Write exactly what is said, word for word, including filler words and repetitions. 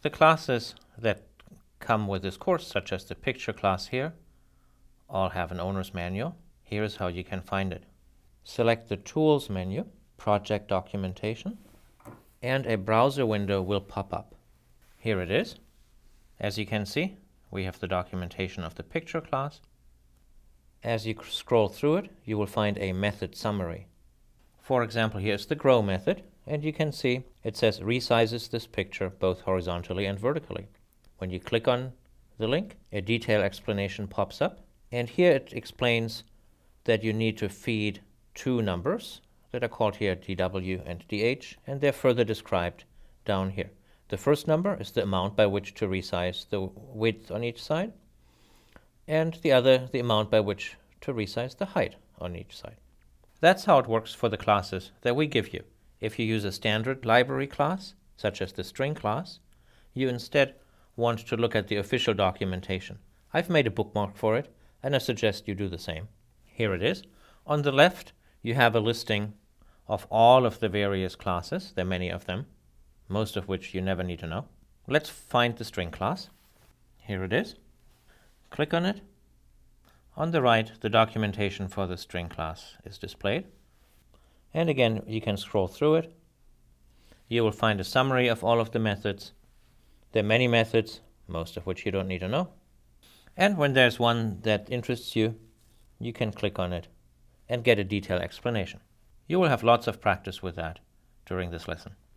The classes that come with this course, such as the picture class here, all have an owner's manual. Here is how you can find it. Select the Tools menu, Project Documentation, and a browser window will pop up. Here it is. As you can see, we have the documentation of the picture class. As you scroll through it, you will find a method summary. For example, here's the grow method, and you can see it says resizes this picture both horizontally and vertically. When you click on the link, a detailed explanation pops up, and here it explains that you need to feed two numbers that are called here D W and D H, and they're further described down here. The first number is the amount by which to resize the width on each side, and the other the amount by which to resize the height on each side. That's how it works for the classes that we give you. If you use a standard library class, such as the string class, you instead want to look at the official documentation. I've made a bookmark for it, and I suggest you do the same. Here it is. On the left, you have a listing of all of the various classes. There are many of them, most of which you never need to know. Let's find the string class. Here it is. Click on it. On the right, the documentation for the string class is displayed. And again, you can scroll through it. You will find a summary of all of the methods. There are many methods, most of which you don't need to know. And when there's one that interests you, you can click on it and get a detailed explanation. You will have lots of practice with that during this lesson.